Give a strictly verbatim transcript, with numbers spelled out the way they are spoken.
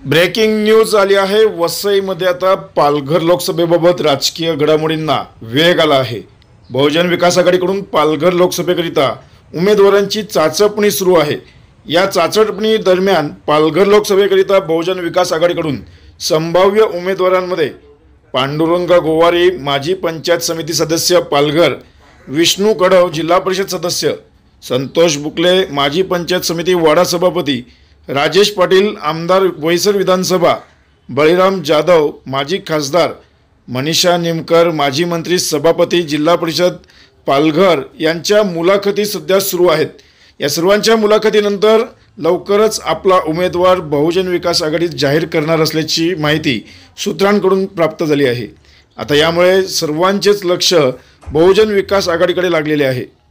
Breaking news आली आहे। वसईमध्ये आता पालघर लोकसभेबाबत राजकीय घडामोडींना वेग आला आहे। बहुजन विकास आघाडीकडून पालघर लोकसभेकरिता उमेदवारांची चाचपणी सुरू आहे। या चाचपणी दरम्यान पालघर लोकसभेकरिता बहुजन विकास आघाडीकडून संभाव्य उमेदवारांमध्ये पांडुरंग गोवारी, माजी पंचायत समिती सदस्य पालघर, विष्णू कडव, जिल्हा परिषद सदस्य संतोष बुकले, माजी पंचायत समिती वाडा सभापती राजेश पाटील, आमदार बोईसर विधानसभा बळीराम जाधव, माजी खासदार मनीषा निमकर, माजी मंत्री सभापती जिल्हा परिषद पालघर यांच्या मुलाखती सध्या सुरू आहेत। या सर्वांच्या मुलाखतीनंतर लवकरच आपला उमेदवार बहुजन विकास आघाडीत जाहीर करणार असल्याची माहिती सूत्रांकडून प्राप्त झाली आहे। आता यामुळे सर्वांचेच लक्ष बहुजन विकास आघाडीकडे लागलेले आहे।